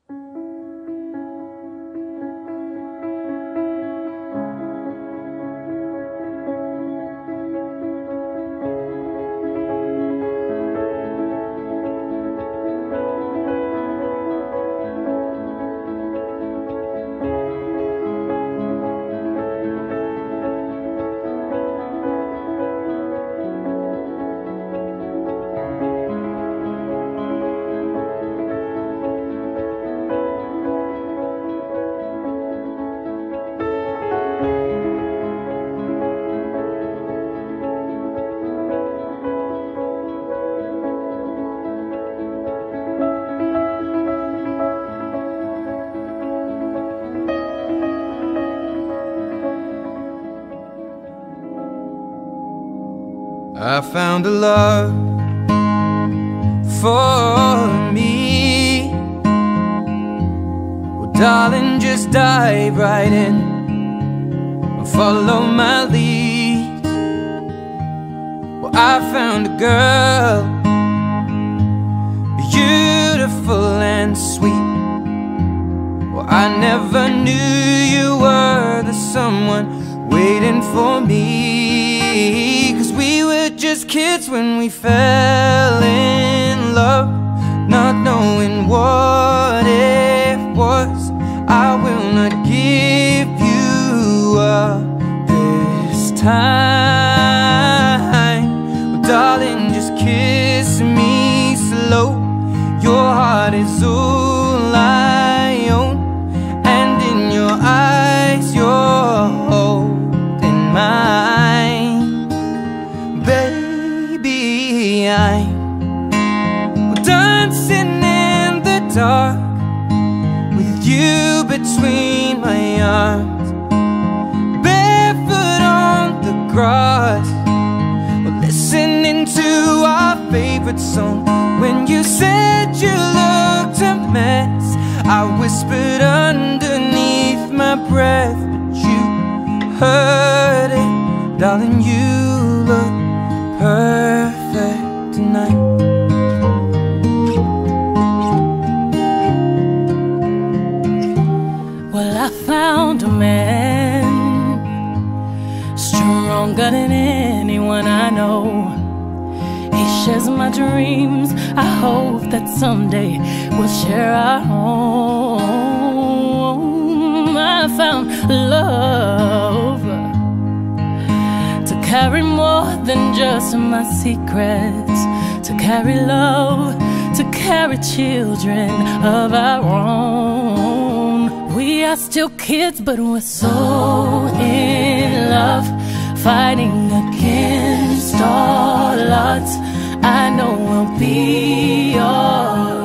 I found a love for me. Well, darling, just dive right in and follow my lead. Well, I found a girl, beautiful and sweet. Well, I never knew you were the someone waiting for me, 'cause we were just kids when we fell in love, not knowing what it was. I will not give you up this time. Well, darling, just kiss me slow. Your heart is all I own, and in your eyes you're holding mine. Baby, I'm dancing in the dark with you between my arms, barefoot on the grass, listening to our favorite song. When you said you looked a mess, I whispered underneath my breath, but you heard it. Darling, you look perfect tonight. Well, I found a man stronger than anyone I know. He shares my dreams. I hope that someday we'll share our home. I found love to carry more than just my secrets, to carry love, to carry children of our own. We are still kids, but we're so in love, fighting against all odds. I know we'll be alright.